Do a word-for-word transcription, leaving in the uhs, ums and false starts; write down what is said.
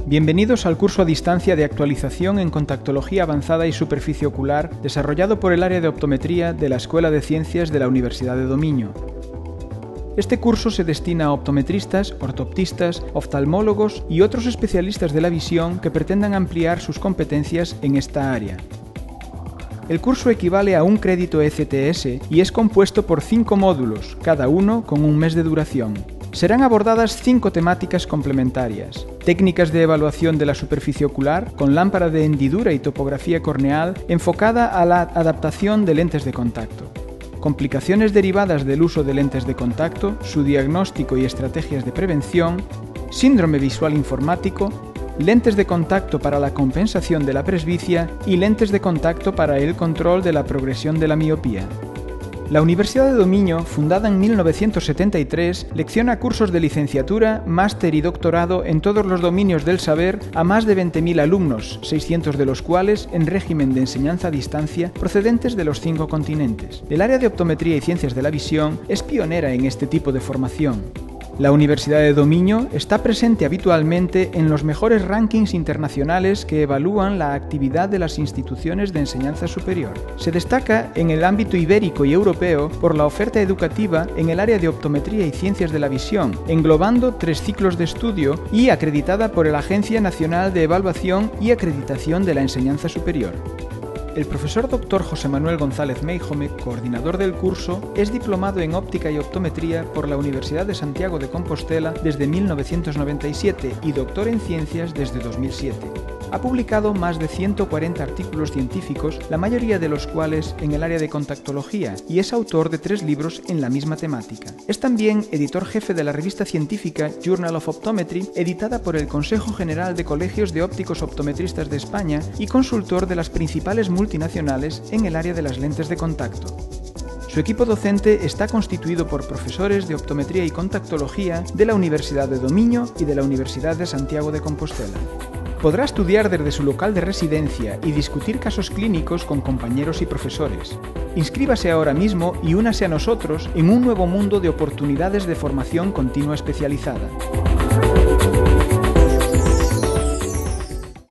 Bienvenidos al curso a distancia de actualización en contactología avanzada y superficie ocular desarrollado por el área de optometría de la Escuela de Ciencias de la Universidad de Dominio. Este curso se destina a optometristas, ortoptistas, oftalmólogos y otros especialistas de la visión que pretendan ampliar sus competencias en esta área. El curso equivale a un crédito E C T S y es compuesto por cinco módulos, cada uno con un mes de duración. Serán abordadas cinco temáticas complementarias: técnicas de evaluación de la superficie ocular, con lámpara de hendidura y topografía corneal enfocada a la adaptación de lentes de contacto; complicaciones derivadas del uso de lentes de contacto, su diagnóstico y estrategias de prevención; síndrome visual informático; lentes de contacto para la compensación de la presbicia y lentes de contacto para el control de la progresión de la miopía. La Universidad de Dominio, fundada en mil novecientos setenta y tres, lecciona cursos de licenciatura, máster y doctorado en todos los dominios del saber a más de veinte mil alumnos, seiscientos de los cuales en régimen de enseñanza a distancia procedentes de los cinco continentes. El área de optometría y ciencias de la visión es pionera en este tipo de formación. La Universidad de Dominio está presente habitualmente en los mejores rankings internacionales que evalúan la actividad de las instituciones de enseñanza superior. Se destaca en el ámbito ibérico y europeo por la oferta educativa en el área de optometría y ciencias de la visión, englobando tres ciclos de estudio y acreditada por la Agencia Nacional de Evaluación y Acreditación de la Enseñanza Superior. El profesor doctor José Manuel González Meijome, coordinador del curso, es diplomado en óptica y optometría por la Universidad de Santiago de Compostela desde mil novecientos noventa y siete y doctor en ciencias desde dos mil siete. Ha publicado más de ciento cuarenta artículos científicos, la mayoría de los cuales en el área de contactología, y es autor de tres libros en la misma temática. Es también editor jefe de la revista científica Journal of Optometry, editada por el Consejo General de Colegios de Ópticos Optometristas de España, y consultor de las principales multinacionales en el área de las lentes de contacto. Su equipo docente está constituido por profesores de optometría y contactología de la Universidad de Dominio y de la Universidad de Santiago de Compostela. Podrá estudiar desde su local de residencia y discutir casos clínicos con compañeros y profesores. Inscríbase ahora mismo y únase a nosotros en un nuevo mundo de oportunidades de formación continua especializada.